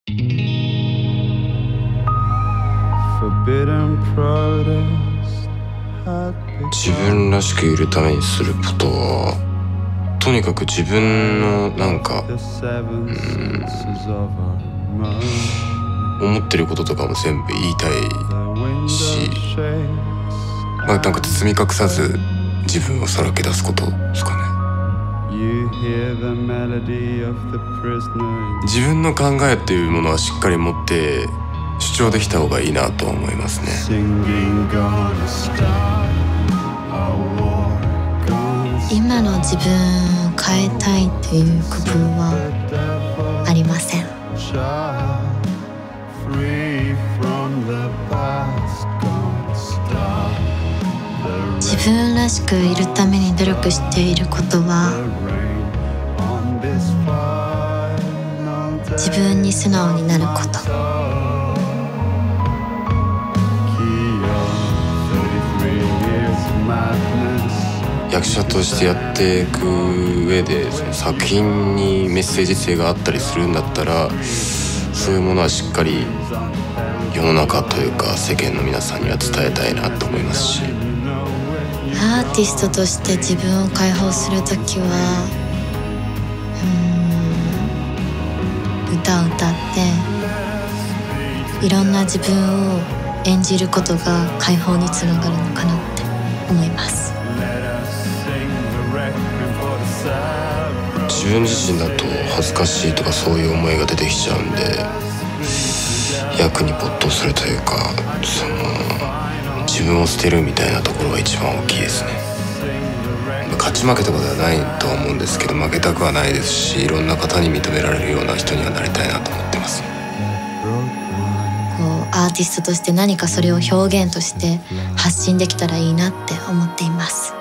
自分らしくいるためにすることは、とにかく自分の思ってることとかも全部言いたいし、包み隠さず自分をさらけ出すことですかね。自分の考えっていうものはしっかり持って主張できた方がいいなと思いますね。 今の自分を変えたいという希望はありません。自分らしくいるために努力していることは、自分に素直になること。 役者としてやっていく上で、その作品にメッセージ性があったりするんだったら、そういうものはしっかり世の中というか世間の皆さんには伝えたいなと思いますし、 アーティストとして自分を解放するときは、歌を歌っていろんな自分を演じることが解放につながるのかなって思います。 自分自身だと恥ずかしいとかそういう思いが出てきちゃうんで、役に没頭するというか、自分を捨てるみたいなところが一番大きいですね。勝ち負けとかではないとは思うんですけど、負けたくはないですし、いろんな方に認められるような人にはなりたいなと思ってます。 アーティストとして何かそれを表現として発信できたらいいなって思っています。